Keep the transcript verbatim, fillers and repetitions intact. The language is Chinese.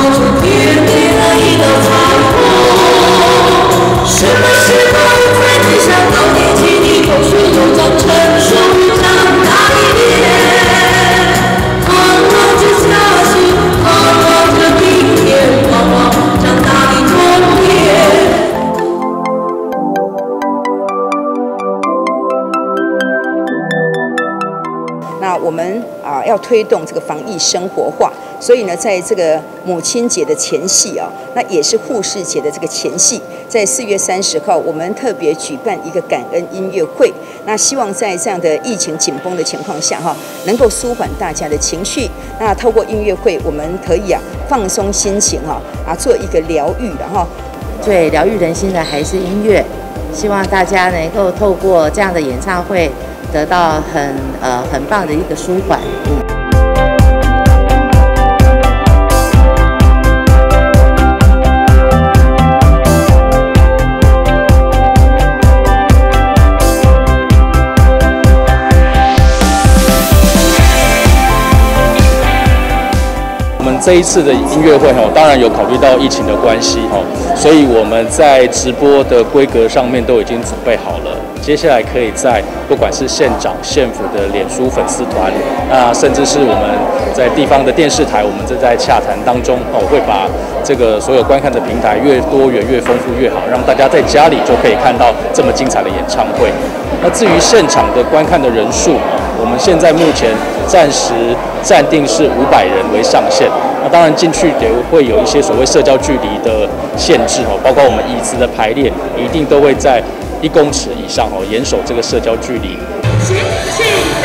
那我们啊、呃、要推动这个防疫生活化，所以呢，在这个母亲节的前夕啊、哦，那也是护士节的这个前夕，在四月三十号，我们特别举办一个感恩音乐会。那希望在这样的疫情紧绷的情况下哈，能够舒缓大家的情绪。那透过音乐会，我们可以啊放松心情哈啊，做一个疗愈，然后最疗愈人心的还是音乐。希望大家能够透过这样的演唱会，得到很呃很棒的一个舒缓。嗯。 我们这一次的音乐会哈，当然有考虑到疫情的关系哈，所以我们在直播的规格上面都已经准备好了。接下来可以在不管是县长、县府的脸书粉丝团，那甚至是我们在地方的电视台，我们正在洽谈当中哦，会把这个所有观看的平台越多元、越丰富越好，让大家在家里就可以看到这么精彩的演唱会。那至于现场的观看的人数，我们现在目前暂时暂定是五百人为上限。那当然进去也会有一些所谓社交距离的限制哦，包括我们椅子的排列一定都会在一公尺以上哦，严守这个社交距离。行，请。